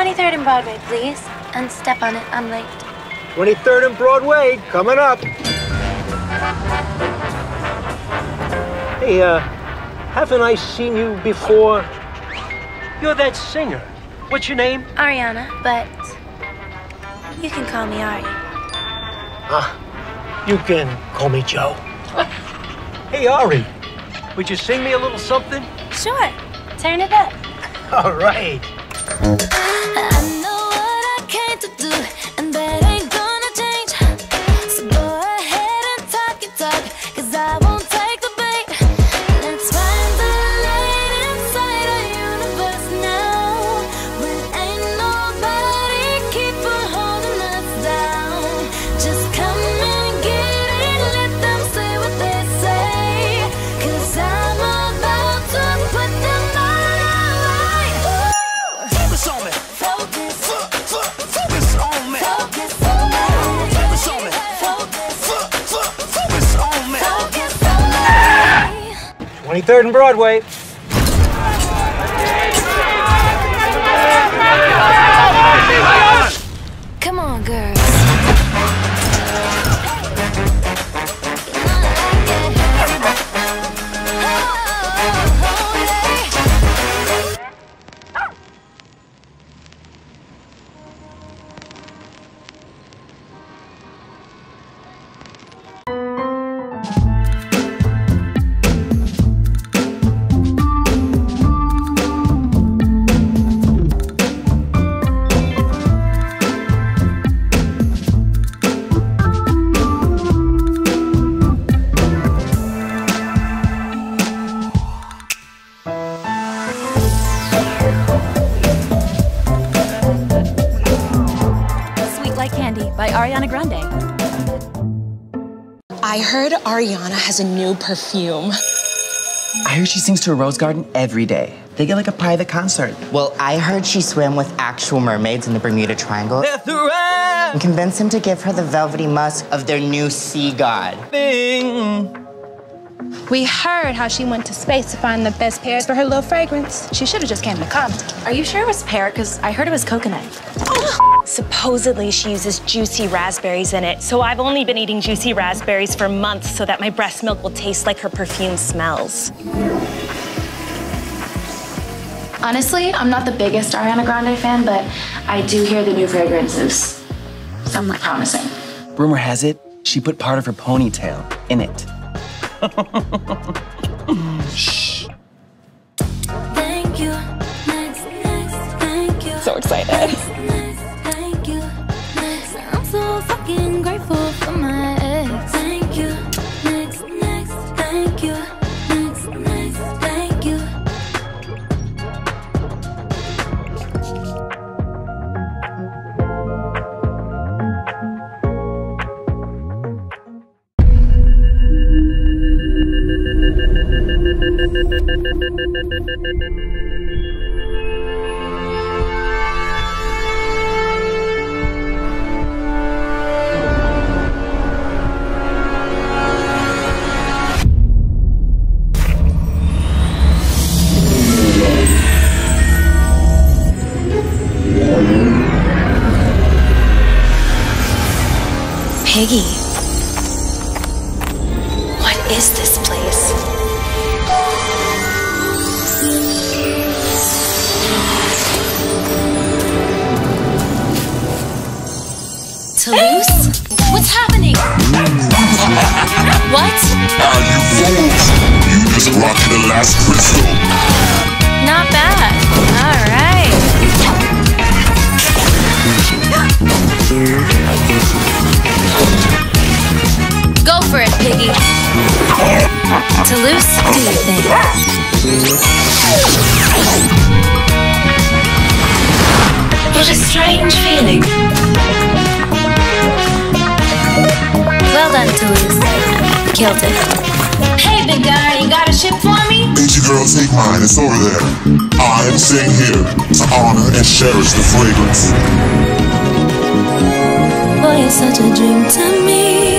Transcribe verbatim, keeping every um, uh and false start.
twenty-third and Broadway, please. And step on it, I'm late. twenty-third and Broadway, coming up. Hey, uh, haven't I seen you before? You're that singer. What's your name? Ariana, but you can call me Ari. Ah, you can call me Joe. Hey, Ari, would you sing me a little something? Sure. Turn it up. All right. I know what I came to do, and that ain't gonna change. So go ahead and talk your talk, cause I won't take the bait. Let's find the light inside our universe now, when ain't nobody keeping holding us down. Just come and get it, let them say what they say, cause I'm about to put them all right. Focus on me. Focus. Focus on me. Focus on me. Focus on me. Focus. Focus on me. Focus on me. twenty-third and Broadway. Come on, girls. Sweet Like Candy by Ariana Grande. I heard Ariana has a new perfume. I heard she sings to a rose garden every day. They get like a private concert. Well, I heard she swam with actual mermaids in the Bermuda Triangle and convinced him to give her the velvety musk of their new sea god. Bing! We heard how she went to space to find the best pairs for her little fragrance. She should have just came to Compton. Are you sure it was pear? Because I heard it was coconut. Supposedly she uses juicy raspberries in it, so I've only been eating juicy raspberries for months so that my breast milk will taste like her perfume smells. Honestly, I'm not the biggest Ariana Grande fan, but I do hear the new fragrance is somewhat promising. Rumor has it, she put part of her ponytail in it. Shh. Thank you. Next, next, thank you. So excited. Next, next, thank you. Next, I'm so fucking grateful for my ex. Thank you. Next, next, thank you. Next, next, thank you. Piggy. What is this place? Toulouse? What's happening? What? Are you fools? You just rocked the last crystal. Not bad. All right. Go for it, Piggy. Toulouse, do your thing. What a strange feeling. Well done, Toulouse. Killed it. Hey, big guy, you got a ship for me? Ain't you girl, take mine, it's over there. I am staying here to honor and cherish the fragrance. Boy, you're such a dream to me.